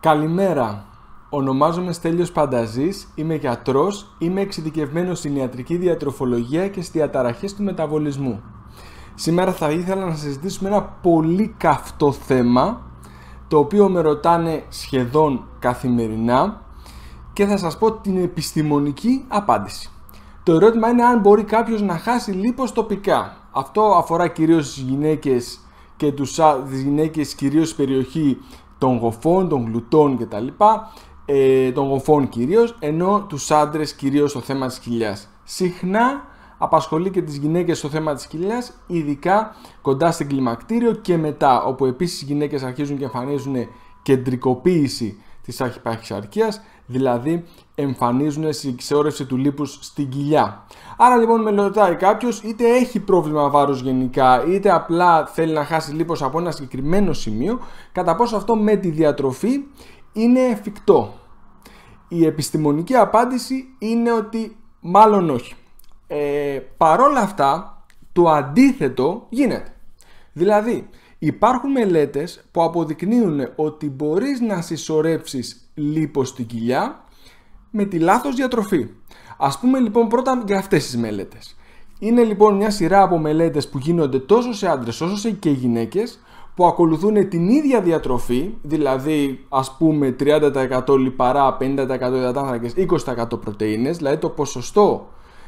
Καλημέρα, ονομάζομαι Στέλιος Πανταζής, είμαι γιατρός, είμαι εξειδικευμένος στην ιατρική διατροφολογία και στις διαταραχές του μεταβολισμού. Σήμερα θα ήθελα να συζητήσουμε ένα πολύ καυτό θέμα, το οποίο με ρωτάνε σχεδόν καθημερινά και θα σας πω την επιστημονική απάντηση. Το ερώτημα είναι αν μπορεί κάποιος να χάσει λίπος τοπικά. Αυτό αφορά κυρίως τις γυναίκες και τις γυναίκες κυρίως στην περιοχή των γοφών, των γλουτών κτλ. Των γοφών κυρίως, ενώ τους άντρες κυρίως στο θέμα της κοιλιάς. Συχνά απασχολεί και τις γυναίκες στο θέμα της κοιλιάς, ειδικά κοντά στην κλιμακτήριο και μετά, όπου επίσης οι γυναίκες αρχίζουν και εμφανίζουν κεντρικοποίηση της παχυσαρκίας, δηλαδή εμφανίζουν συσσόρευση του λίπους στην κοιλιά. Άρα λοιπόν με ρωτάει κάποιος, είτε έχει πρόβλημα βάρους γενικά, είτε απλά θέλει να χάσει λίπος από ένα συγκεκριμένο σημείο, κατά πόσο αυτό με τη διατροφή είναι εφικτό. Η επιστημονική απάντηση είναι ότι μάλλον όχι. Παρόλα αυτά, το αντίθετο γίνεται. Δηλαδή, υπάρχουν μελέτες που αποδεικνύουν ότι μπορείς να συσσωρεύσεις λίπος στην κοιλιά με τη λάθος διατροφή. Ας πούμε λοιπόν πρώτα για αυτές τις μελέτες. Είναι λοιπόν μια σειρά από μελέτες που γίνονται τόσο σε άντρες όσο και γυναίκες, που ακολουθούν την ίδια διατροφή, δηλαδή ας πούμε 30% λιπαρά, 50% υδατάνθρακες, 20% πρωτεΐνες, δηλαδή το ποσοστό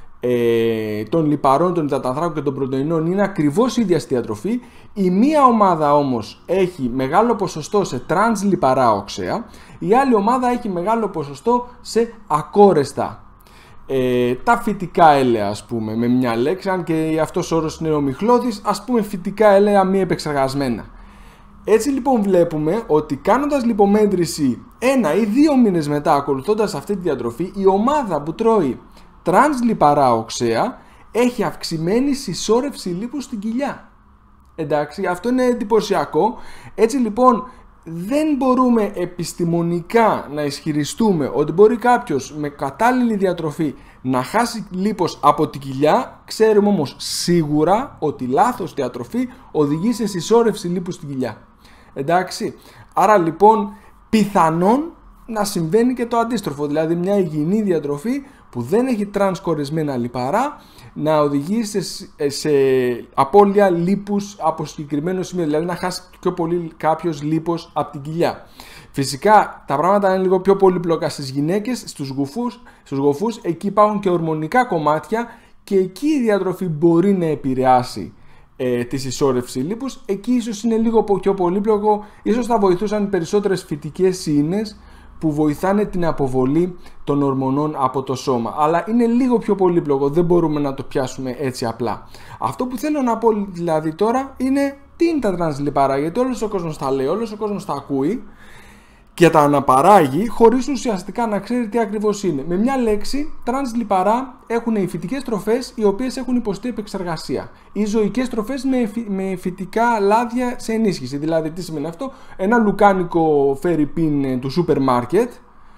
των λιπαρών, των υδατανθράκων και των πρωτεϊνών είναι ακριβώς ίδια στη διατροφή. Η μία ομάδα όμως έχει μεγάλο ποσοστό σε τρανς λιπαρά οξέα, η άλλη ομάδα έχει μεγάλο ποσοστό σε ακόρεστα τα φυτικά έλαια, ας πούμε, με μια λέξη, αν και αυτός ο όρος είναι ομιχλώδης, ας πούμε φυτικά έλαια μη επεξεργασμένα. Έτσι λοιπόν βλέπουμε ότι κάνοντας λιπομέτρηση 1 ή 2 μήνες μετά, ακολουθώντας αυτή τη διατροφή, η ομάδα που τρώει τρανς λιπαρά οξέα έχει αυξημένη συσσόρευση λίπους στην κοιλιά. Εντάξει, αυτό είναι εντυπωσιακό. Έτσι λοιπόν δεν μπορούμε επιστημονικά να ισχυριστούμε ότι μπορεί κάποιος με κατάλληλη διατροφή να χάσει λίπος από την κοιλιά. Ξέρουμε όμως σίγουρα ότι λάθος διατροφή οδηγεί σε συσσόρευση λίπους στην κοιλιά. Εντάξει, άρα λοιπόν πιθανόν να συμβαίνει και το αντίστροφο, δηλαδή μια υγιεινή διατροφή που δεν έχει τρανς κορεσμένα λιπαρά να οδηγεί σε απώλεια λίπους από συγκεκριμένο σημείο, δηλαδή να χάσει πιο πολύ κάποιος λίπος από την κοιλιά. Φυσικά τα πράγματα είναι λίγο πιο πολύπλοκα στις γυναίκες, στους γοφούς, εκεί υπάρχουν και ορμονικά κομμάτια και εκεί η διατροφή μπορεί να επηρεάσει τη συσσόρευση λίπους. Εκεί ίσως είναι λίγο πιο πολύπλοκο, ίσως θα βοηθούσαν περισσότερες φυτικές ίνες που βοηθάνε την αποβολή των ορμονών από το σώμα. Αλλά είναι λίγο πιο πολύπλοκο, δεν μπορούμε να το πιάσουμε έτσι απλά. Αυτό που θέλω να πω δηλαδή τώρα είναι τι είναι τα τρανς λιπαρά, γιατί όλος ο κόσμος τα λέει, όλος ο κόσμος τα ακούει και τα αναπαράγει χωρίς ουσιαστικά να ξέρει τι ακριβώς είναι. Με μια λέξη, τρανς λιπαρά έχουν οι φυτικές τροφές οι οποίες έχουν υποστεί επεξεργασία, ή ζωικές τροφές με φυτικά λάδια σε ενίσχυση. Δηλαδή τι σημαίνει αυτό? Ένα λουκάνικο φερρυπίν του σούπερ μάρκετ,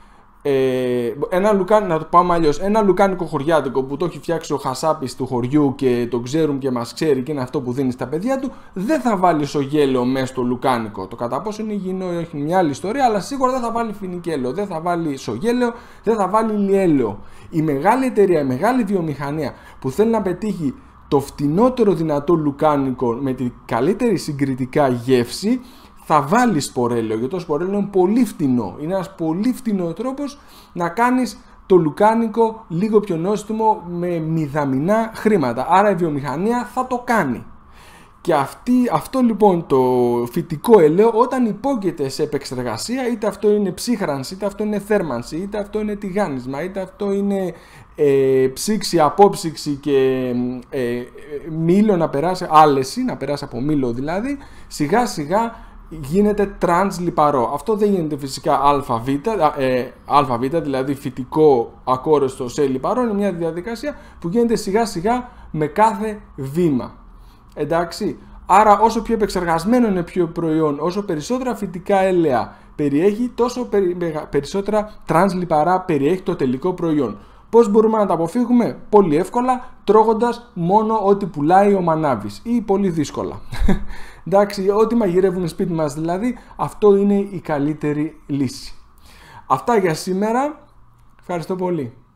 να το πάμε αλλιώς, ένα λουκάνικο χωριάτικο που το έχει φτιάξει ο χασάπης του χωριού και το ξέρουν και μας ξέρει και είναι αυτό που δίνει στα παιδιά του, δεν θα βάλει σογέλαιο μέσα στο λουκάνικο. Το κατά πόσο είναι υγιεινό έχει μια άλλη ιστορία, αλλά σίγουρα δεν θα βάλει φινικέλαιο, δεν θα βάλει σογέλαιο, δεν θα βάλει λιέλαιο. Η μεγάλη εταιρεία, η μεγάλη βιομηχανία που θέλει να πετύχει το φτηνότερο δυνατό λουκάνικο με την καλύτερη συγκριτικά γεύση, θα βάλει σπορέλαιο, γιατί το σπορέλαιο είναι πολύ φτηνό. Είναι ένας πολύ φτηνό τρόπος να κάνεις το λουκάνικο λίγο πιο νόστιμο με μηδαμινά χρήματα. Άρα η βιομηχανία θα το κάνει. Και αυτό λοιπόν το φυτικό ελαίο, όταν υπόκειται σε επεξεργασία, είτε αυτό είναι ψύχρανση, είτε αυτό είναι θέρμανση, είτε αυτό είναι τηγάνισμα, είτε αυτό είναι ψήξη, απόψυξη και μήλο να περάσει, άλεση, να περάσει από μήλο δηλαδή, σιγά σιγά γίνεται τρανς λιπαρό. Αυτό δεν γίνεται φυσικά ΑΒ, δηλαδή φυτικό ακόρεστο σε λιπαρό. Είναι μια διαδικασία που γίνεται σιγά σιγά με κάθε βήμα. Εντάξει, άρα όσο πιο επεξεργασμένο είναι πιο προϊόν, όσο περισσότερα φυτικά έλαια περιέχει, τόσο περισσότερα τρανς λιπαρά περιέχει το τελικό προϊόν. Πώς μπορούμε να τα αποφύγουμε? Πολύ εύκολα, τρώγοντας μόνο ό,τι πουλάει ο μανάβης, ή πολύ δύσκολα. Εντάξει, ό,τι μαγειρεύουν σπίτι μας δηλαδή, αυτό είναι η καλύτερη λύση. Αυτά για σήμερα. Ευχαριστώ πολύ.